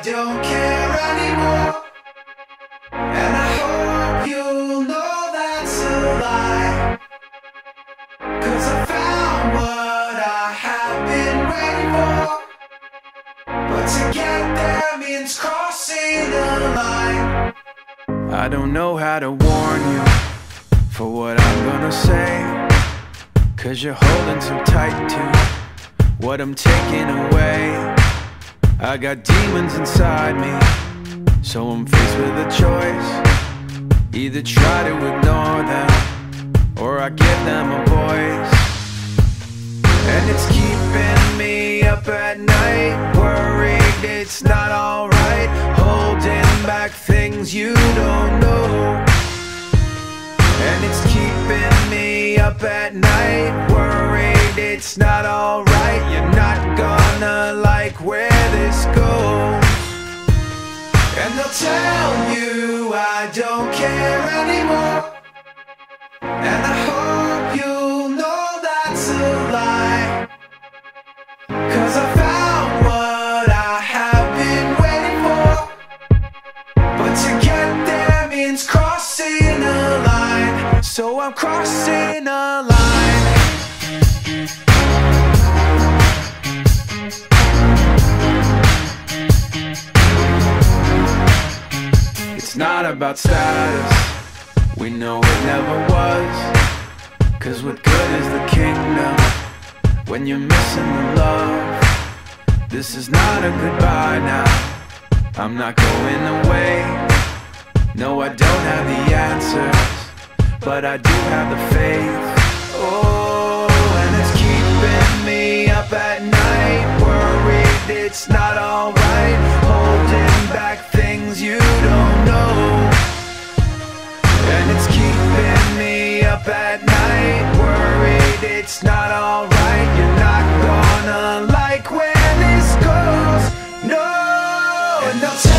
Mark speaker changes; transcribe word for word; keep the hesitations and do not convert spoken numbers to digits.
Speaker 1: don't care anymore. And I hope you'll know that's a lie, 'cause I found what I have been waiting for. But to get there means crossing the line. I don't know how to warn you for what I'm gonna say, 'cause you're holding so tight to what I'm taking away. I got demons inside me, so I'm faced with a choice. Either try to ignore them, or I give them a voice. And it's keeping me up at night, worried it's not alright, holding back things you don't know. And it's keeping me up at night, worried it's not alright. You're not gonna like where this goes. And they'll tell you I don't care anymore. And I hope you'll know that's a lie, 'cause I found what I have been waiting for. But to get there means crossing a line, so I'm crossing a line. It's not about status, we know it never was, 'cause what good is the kingdom when you're missing the love? This is not a goodbye now, I'm not going away. No, I don't have the answers, but I do have the faith. Oh, and it's keeping me up at night, worried it's not alright, holding back things you don't know. And it's keeping me up at night, worried it's not alright. You're not gonna like where this goes, no. And they'll